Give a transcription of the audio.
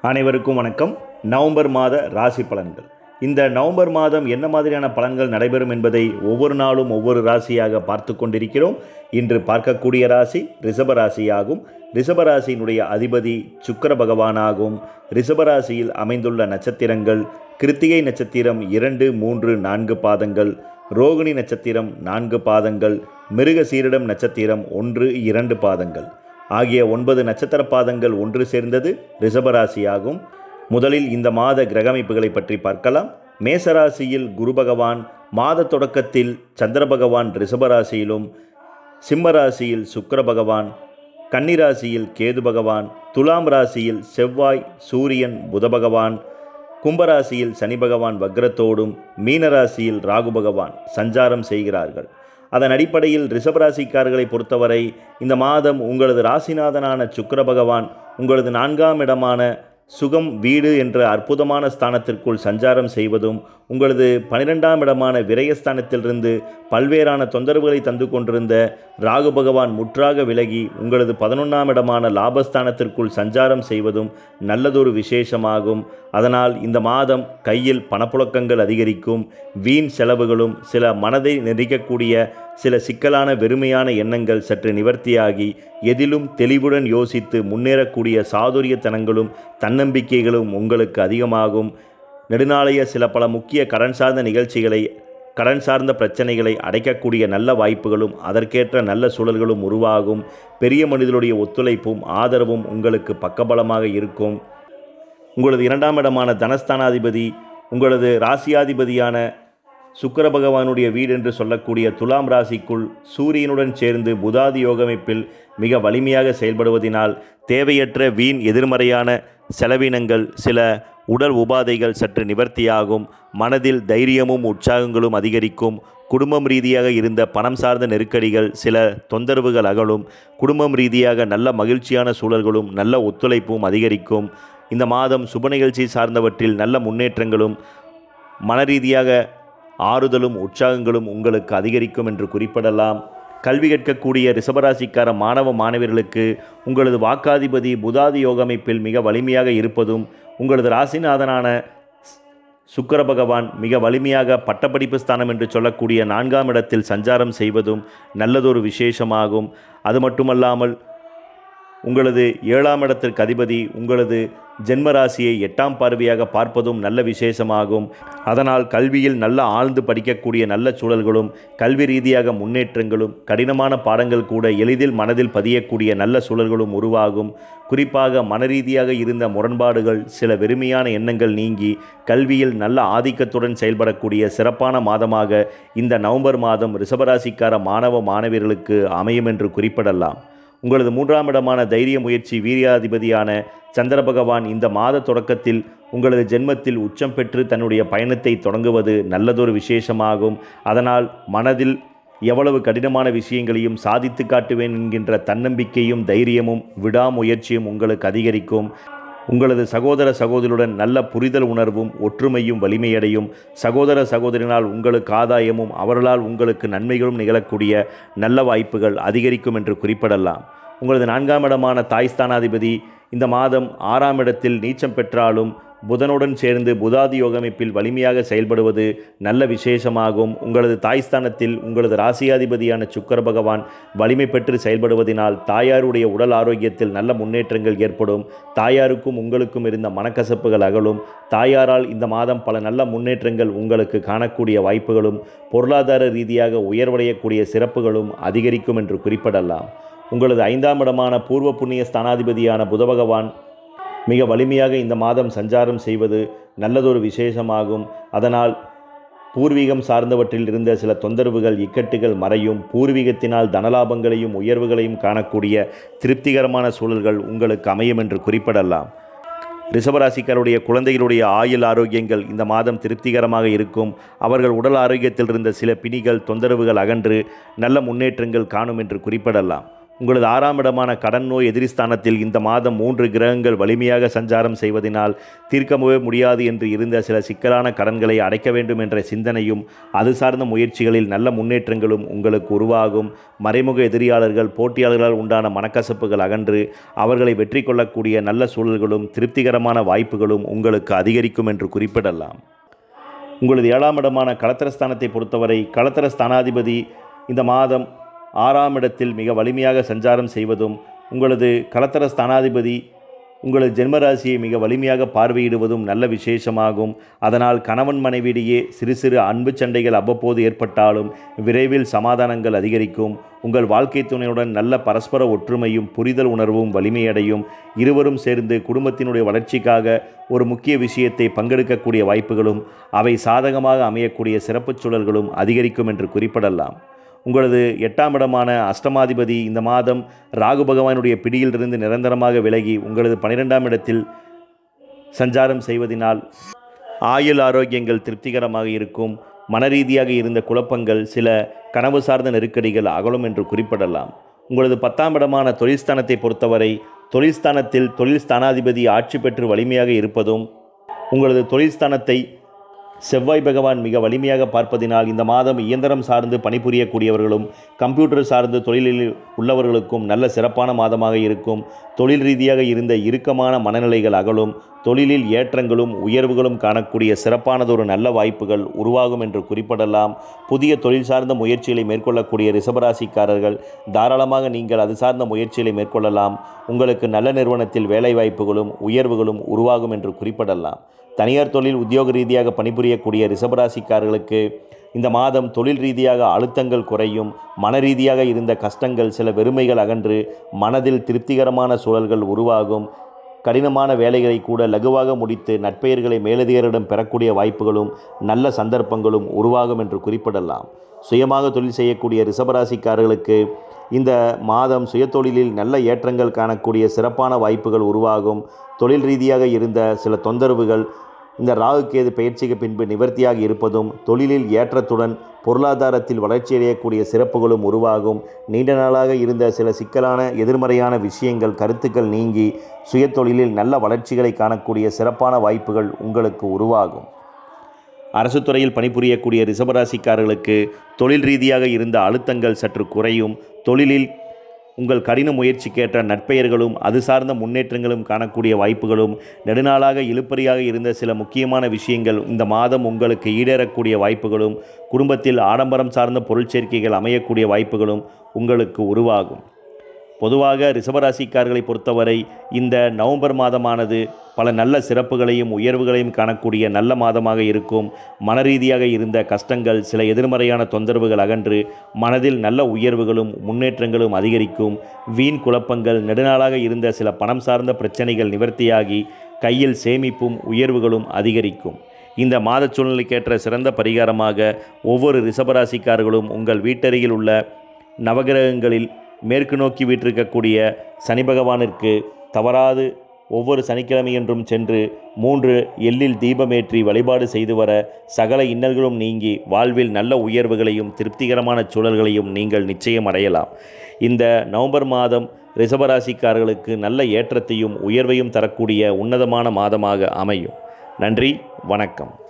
அனைவருக்கும் வணக்கம். நவம்பர் மாத ராசி பலன்கள். இந்த நவம்பர் மாதம் என்ன மாதிரியான பலன்கள் நடைபெறும் என்பதை ஒவ்வொரு நாளும் ஒவ்வொரு ராசியாக பார்த்து கொண்டிருக்கிறோம். இன்று பார்க்கக்கூடிய ராசி ரிஷபராசியாகும். ரிஷபராசியினுடைய அதிபதி சுக்கிர பகவானாகும். ரிஷபராசியில் அமைந்துள்ள நட்சத்திரங்கள் கிருத்திகை நட்சத்திரம் 2, 3, 4 பாதங்கள், ரோகிணி நட்சத்திரம் 4 பாதங்கள், மிருகசீரிடம் நட்சத்திரம் 1, 2 பாதங்கள் ஆகிய 9 நட்சத்திர பாதங்கள் ஒன்று சேர்ந்தது ரிஷபராசியாகும். முதலில் இந்த மாத கிரகமைப்புகளை பற்றி பார்க்கலாம். மேசராசியில் குரு பகவான், மாத தொடக்கத்தில் சந்திர பகவான் ரிஷபராசியிலும், சிம்மராசியில் சுக்கிர பகவான், கன்னிராசியில் கேது பகவான், துலாம் ராசியில் செவ்வாய், சூரியன், புத பகவான், கும்பராசியில் சனி பகவான் வக்ரத்தோடும், மீனராசியில் ராகு பகவான் சஞ்சாரம் செய்கிறார்கள். அதன் அடிப்படையில் ரிஷபராசிக்காரர்களை பொறுத்தவரை இந்த மாதம் உங்களது ராசிநாதனான சுக்கிர பகவான் உங்களது 4ஆம் இடமான சுகம் வீடு என்ற அற்புதமான ஸ்தானத்திற்குள் சஞ்சாரம் செய்வதும், உங்களது 12ஆம் இடமான விரயஸ்தானத்திலிருந்து பல்வேறான தொந்தரவுகளை தந்து கொண்டிருந்த ராகு பகவான் முற்றாக விலகி உங்களது 11ஆம் இடமான லாபஸ்தானத்திற்குள் சஞ்சாரம் செய்வதும் நல்லதொரு விசேஷமாகும். அதனால் இந்த மாதம் கையில் பணப்புழக்கங்கள் அதிகரிக்கும். வீண் செலவுகளும் சில மனதை நெருக்கக்கூடிய சில சிக்கலான வெறுமையான எண்ணங்கள் சற்று நிவர்த்தியாகி எதிலும் தெளிவுடன் யோசித்து முன்னேறக்கூடிய சாதுரியத்தனங்களும் தன்னம்பிக்கைகளும் உங்களுக்கு அதிகமாகும். நெடுநாளைய சில பல முக்கிய கடன் சார்ந்த நிகழ்ச்சிகளை, கடன் சார்ந்த பிரச்சனைகளை அடைக்கக்கூடிய நல்ல வாய்ப்புகளும் அதற்கேற்ற நல்ல சூழல்களும் உருவாகும். பெரிய மனிதனுடைய ஒத்துழைப்பும் ஆதரவும் உங்களுக்கு பக்கபலமாக இருக்கும். உங்களது 2ஆம் இடமான தனஸ்தானாதிபதி உங்களது ராசியாதிபதியான சுக்கிர பகவானுடைய வீடு என்று சொல்லக்கூடிய துலாம் ராசிக்குள் சூரியனுடன் சேர்ந்து புதாதி யோகமைப்பில் மிக வலிமையாக செயல்படுவதினால் தேவையற்ற வீண் எதிர்மறையான செலவினங்கள், சில உடல் உபாதைகள் சற்று நிவர்த்தியாகும். மனதில் தைரியமும் உற்சாகங்களும் அதிகரிக்கும். குடும்பம் ரீதியாக இருந்த பணம் சார்ந்த நெருக்கடிகள், சில தொந்தரவுகள் அகலும். குடும்பம் ரீதியாக நல்ல மகிழ்ச்சியான சூழல்களும் நல்ல ஒத்துழைப்பும் அதிகரிக்கும். இந்த மாதம் சுப நிகழ்ச்சி சார்ந்தவற்றில் நல்ல முன்னேற்றங்களும் மனரீதியாக ஆறுதலும் உற்சாகங்களும் உங்களுக்கு அதிகரிக்கும் என்று குறிப்பிடலாம். கல்வி கற்கக்கூடிய ரிஷபராசிக்கார மாணவ மாணவர்களுக்கு உங்களது வாக்காதிபதி புதாதி யோகமைப்பில் மிக வலிமையாக இருப்பதும், உங்களது ராசிநாதனான சுக்கிர பகவான் மிக வலிமையாக பட்டப்படிப்பு ஸ்தானம் என்று சொல்லக்கூடிய 4ஆம் இடத்தில் சஞ்சாரம் செய்வதும் நல்லதொரு விசேஷமாகும். அது மட்டுமல்லாமல் உங்களது 7ஆம் இடத்திற்கு அதிபதி உங்களது ஜென்மராசியை 8ஆம் பார்வையாக பார்ப்பதும் நல்ல விசேஷமாகும். அதனால் கல்வியில் நல்ல ஆழ்ந்து படிக்கக்கூடிய நல்ல சூழல்களும், கல்வி ரீதியாக முன்னேற்றங்களும், கடினமான பாடங்கள் கூட எளிதில் மனதில் பதியக்கூடிய நல்ல சூழல்களும் உருவாகும். குறிப்பாக மனரீதியாக இருந்த முரண்பாடுகள், சில வெறுமையான எண்ணங்கள் நீங்கி கல்வியில் நல்ல ஆதிக்கத்துடன் செயல்படக்கூடிய சிறப்பான மாதமாக இந்த நவம்பர் மாதம் ரிஷபராசிக்கார மாணவ மாணவியர்களுக்கு அமையும் என்று குறிப்பிடலாம். உங்களது 3ஆம் இடமான தைரிய முயற்சி வீரியாதிபதியான சந்திர பகவான் இந்த மாத தொடக்கத்தில் உங்களது ஜென்மத்தில் உச்சம் பெற்று தன்னுடைய பயணத்தை தொடங்குவது நல்லதொரு விசேஷமாகும். அதனால் மனதில் எவ்வளவு கடினமான விஷயங்களையும் சாதித்து காட்டுவேன் என்கின்ற தன்னம்பிக்கையும் தைரியமும் விடாமுயற்சியும் உங்களுக்கு அதிகரிக்கும். உங்களது சகோதர சகோதரியுடன் நல்ல புரிதல் உணர்வும் ஒற்றுமையும் வலிமையடையும். சகோதர சகோதரினால் உங்களுக்கு ஆதாயமும் அவர்களால் உங்களுக்கு நன்மைகளும் நிகழக்கூடிய நல்ல வாய்ப்புகள் அதிகரிக்கும் என்று குறிப்பிடலாம். உங்களது 4ஆம் இடமான தாய்ஸ்தானாதிபதி இந்த மாதம் 6ஆம் இடத்தில் நீச்சம் பெற்றாலும் புதனுடன் சேர்ந்து புதாதி யோகமைப்பில் வலிமையாக செயல்படுவது நல்ல விசேஷமாகும். உங்களது தாய்ஸ்தானத்தில் உங்களது ராசியாதிபதியான சுக்கிர பகவான் வலிமை பெற்று செயல்படுவதனால் தாயாருடைய உடல் ஆரோக்கியத்தில் நல்ல முன்னேற்றங்கள் ஏற்படும். தாயாருக்கும் உங்களுக்கும் இருந்த மனக்கசப்புகள் அகலும். தாயாரால் இந்த மாதம் பல நல்ல முன்னேற்றங்கள் உங்களுக்கு காணக்கூடிய வாய்ப்புகளும், பொருளாதார ரீதியாக உயர்வடையக்கூடிய சிறப்புகளும் அதிகரிக்கும் என்று குறிப்பிடலாம். உங்களது 5ஆம் இடமான பூர்வ புண்ணிய ஸ்தானாதிபதியான புத பகவான் மிக வலிமையாக இந்த மாதம் சஞ்சாரம் செய்வது நல்லதொரு விசேஷமாகும். அதனால் பூர்வீகம் சார்ந்தவற்றில் இருந்த சில தொந்தரவுகள், இக்கட்டுகள் மறையும். பூர்வீகத்தினால் தனலாபங்களையும் உயர்வுகளையும் காணக்கூடிய திருப்திகரமான சூழல்கள் உங்களுக்கு அமையும் என்று குறிப்பிடலாம். ரிஷபராசிக்காருடைய குழந்தைகளுடைய ஆயுள் ஆரோக்கியங்கள் இந்த மாதம் திருப்திகரமாக இருக்கும். அவர்கள் உடல் ஆரோக்கியத்தில் இருந்த சில பிணிகள், தொந்தரவுகள் அகன்று நல்ல முன்னேற்றங்கள் காணும் என்று குறிப்பிடலாம். உங்களது 6ஆம் இடமான கடன் நோய் எதிரிஸ்தானத்தில் இந்த மாதம் 3 கிரகங்கள் வலிமையாக சஞ்சாரம் செய்வதனால் தீர்க்கவே முடியாது என்று இருந்த சில சிக்கலான கடன்களை அடைக்க வேண்டும் என்ற சிந்தனையும் அது சார்ந்த முயற்சிகளில் நல்ல முன்னேற்றங்களும் உங்களுக்கு உருவாகும். மறைமுக எதிரியாளர்கள் போட்டியாளர்களால் உண்டான மனக்கசப்புகள் அகன்று அவர்களை வெற்றி கொள்ளக்கூடிய நல்ல சூழல்களும் திருப்திகரமான வாய்ப்புகளும் உங்களுக்கு அதிகரிக்கும் என்று குறிப்பிடலாம். உங்களது 7ஆம் இடமான களத்திரஸ்தானத்தை பொறுத்தவரை களத்திர ஸ்தானாதிபதி இந்த மாதம் 6ஆம் இடத்தில் மிக வலிமையாக சஞ்சாரம் செய்வதும் உங்களது களத்திர ஸ்தானாதிபதி உங்களது ஜென்மராசியை மிக வலிமையாக பார்வையிடுவதும் நல்ல விசேஷமாகும். அதனால் கணவன் மனைவியிடையே சிறு சிறு அன்பு சண்டைகள் அவ்வப்போது ஏற்பட்டாலும் விரைவில் சமாதானங்கள் அதிகரிக்கும். உங்கள் வாழ்க்கை துணையுடன் நல்ல பரஸ்பர ஒற்றுமையும் புரிதல் உணர்வும் வலிமையடையும். இருவரும் சேர்ந்து குடும்பத்தினுடைய வளர்ச்சிக்காக ஒரு முக்கிய விஷயத்தை பங்கெடுக்கக்கூடிய வாய்ப்புகளும் அவை சாதகமாக அமையக்கூடிய சிறப்புச் சூழல்களும் அதிகரிக்கும் என்று குறிப்பிடலாம். உங்களது 8ஆம் இடமான அஷ்டமாதிபதி இந்த மாதம் ராகு பகவானுடைய பிடியிலிருந்து நிரந்தரமாக விலகி உங்களது 12ஆம் இடத்தில் சஞ்சாரம் செய்வதனால் ஆயுள் ஆரோக்கியங்கள் திருப்திகரமாக இருக்கும். மனரீதியாக இருந்த குழப்பங்கள் சில கனவு சார்ந்த நெருக்கடிகள் அகலும் என்று குறிப்பிடலாம். உங்களது 10ஆம் இடமான தொழில்ஸ்தானத்தை பொறுத்தவரை தொழில்ஸ்தானத்தில் தொழில் ஸ்தானாதிபதி ஆட்சி பெற்று வலிமையாக இருப்பதும் உங்களது தொழில்ஸ்தானத்தை செவ்வாய் பகவான் மிக வலிமையாக பார்ப்பதினால் இந்த மாதம் இயந்திரம் சார்ந்து பணிபுரியக்கூடியவர்களும் கம்ப்யூட்டர் சார்ந்து தொழிலில் உள்ளவர்களுக்கும் நல்ல சிறப்பான மாதமாக இருக்கும். தொழில் ரீதியாக இருந்த இறுக்கமான மனநிலைகள் அகலும். தொழிலில் ஏற்றங்களும் உயர்வுகளும் காணக்கூடிய சிறப்பானதொரு நல்ல வாய்ப்புகள் உருவாகும் என்று குறிப்பிடலாம். புதிய தொழில் சார்ந்த முயற்சிகளை மேற்கொள்ளக்கூடிய ரிஷபராசிக்காரர்கள் தாராளமாக நீங்கள் அது சார்ந்த முயற்சிகளை மேற்கொள்ளலாம். உங்களுக்கு நல்ல நிறுவனத்தில் வேலைவாய்ப்புகளும் உயர்வுகளும் உருவாகும் என்று குறிப்பிடலாம். தனியார் தொழில் உத்தியோக ரீதியாக பணிபுரியக்கூடிய ரிஷபராசிக்காரர்களுக்கு இந்த மாதம் தொழில் ரீதியாக அழுத்தங்கள் குறையும். மன ரீதியாக இருந்த கஷ்டங்கள் சில வெறுமைகள் அகன்று மனதில் திருப்திகரமான சூழல்கள் உருவாகும். கடினமான வேலைகளை கூட லகுவாக முடித்து நற்பெயர்களை மேலதிகாரிடம் பெறக்கூடிய வாய்ப்புகளும் நல்ல சந்தர்ப்பங்களும் உருவாகும் என்று குறிப்பிடலாம். சுயமாக தொழில் செய்யக்கூடிய ரிஷபராசிக்காரர்களுக்கு இந்த மாதம் சுயதொழிலில் நல்ல ஏற்றங்கள் காணக்கூடிய சிறப்பான வாய்ப்புகள் உருவாகும். தொழில் ரீதியாக இருந்த சில தொந்தரவுகள் இந்த ராகு கேது பயிற்சிக்கு பின்பு நிவர்த்தியாக இருப்பதும் தொழிலில் ஏற்றத்துடன் பொருளாதாரத்தில் வளர்ச்சியடையக்கூடிய சிறப்புகளும் உருவாகும். நீண்ட நாளாக இருந்த சில சிக்கலான எதிர்மறையான விஷயங்கள் கருத்துக்கள் நீங்கி சுயதொழிலில் நல்ல வளர்ச்சிகளை காணக்கூடிய சிறப்பான வாய்ப்புகள் உங்களுக்கு உருவாகும். அரசு துறையில் பணிபுரியக்கூடிய ரிஷபராசிக்காரர்களுக்கு தொழில் ரீதியாக இருந்த அழுத்தங்கள் சற்று குறையும். தொழிலில் உங்கள் கடின முயற்சிக்கேற்ற நற்பெயர்களும் அது சார்ந்த முன்னேற்றங்களும் காணக்கூடிய வாய்ப்புகளும் நெடுநாளாக இழுபறியாக இருந்த சில முக்கியமான விஷயங்கள் இந்த மாதம் உங்களுக்கு ஈடேறக்கூடிய வாய்ப்புகளும் குடும்பத்தில் ஆடம்பரம் சார்ந்த பொருள் சேர்க்கைகள் அமையக்கூடிய வாய்ப்புகளும் உங்களுக்கு உருவாகும். பொதுவாக ரிஷபராசிக்காரர்களை பொறுத்தவரை இந்த நவம்பர் மாதமானது பல நல்ல சிறப்புகளையும் உயர்வுகளையும் காணக்கூடிய நல்ல மாதமாக இருக்கும். மனரீதியாக இருந்த கஷ்டங்கள் சில எதிர்மறையான தொந்தரவுகள் அகன்று மனதில் நல்ல உயர்வுகளும் முன்னேற்றங்களும் அதிகரிக்கும். வீண் குழப்பங்கள் நெடுநாளாக இருந்த சில பணம் சார்ந்த பிரச்சனைகள் நிவர்த்தியாகி கையில் சேமிப்பும் உயர்வுகளும் அதிகரிக்கும். இந்த மாத சூழ்நிலைக்கேற்ற சிறந்த பரிகாரமாக ஒவ்வொரு ரிஷபராசிக்காரர்களும் உங்கள் வீட்டருகில் உள்ள நவகிரகங்களில் மேற்கு நோக்கி வீற்றிருக்கக்கூடிய சனி பகவானிற்கு தவறாது ஒவ்வொரு சனிக்கிழமையன்றும் சென்று 3 எள்ளில் தீபமேற்றி வழிபாடு செய்து வர சகல இன்னல்களும் நீங்கி வாழ்வில் நல்ல உயர்வுகளையும் திருப்திகரமான சூழல்களையும் நீங்கள் நிச்சயம் அடையலாம். இந்த நவம்பர் மாதம் ரிஷபராசிக்காரர்களுக்கு நல்ல ஏற்றத்தையும் உயர்வையும் தரக்கூடிய உன்னதமான மாதமாக அமையும். நன்றி, வணக்கம்.